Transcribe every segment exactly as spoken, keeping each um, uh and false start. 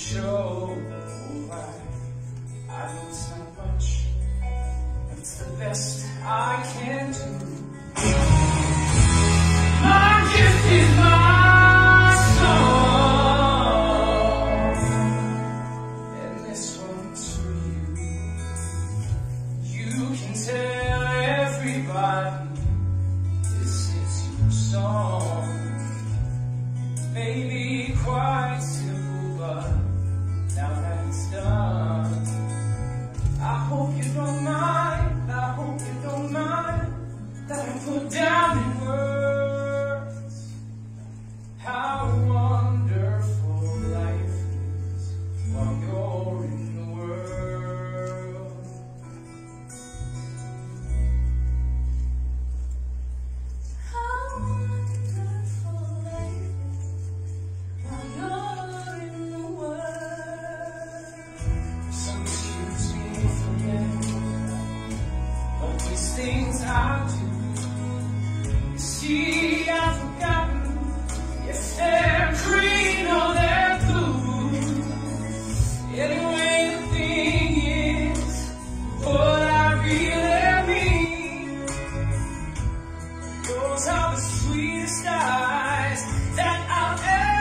show why I know it's not much, but it's the best I can do. My gift is my song, and this one's for you. You can tell everybody this is your song. Maybe quite simple, but now that it's done, I hope you don't mind, I hope you don't mind that I put down in words how wonderful life is while you're in the world. How wonderful life is while you're in the world. So excuse me for getting all these things I do. You see, I've forgotten if they're green or they're blue. Anyway, the thing is, what I really mean, those are the sweetest eyes that I've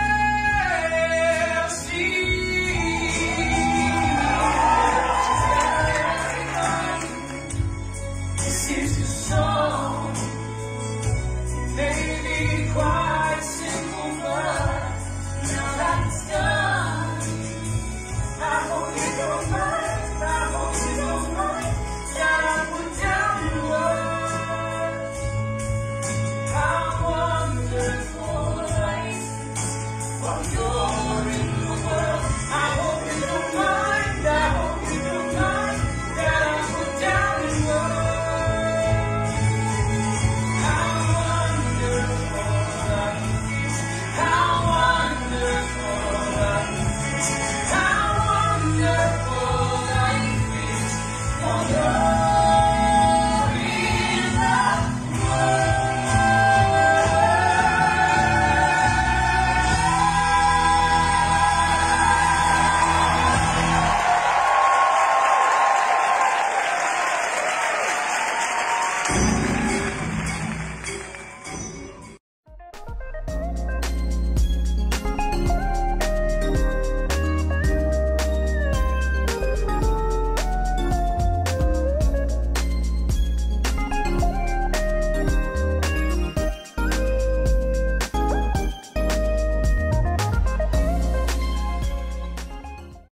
ever seen. This is your song, maybe quite simple, but now that it's done, I hope you don't mind, I hope you don't mind that I put down your words how wonderful life is while you're in the world. I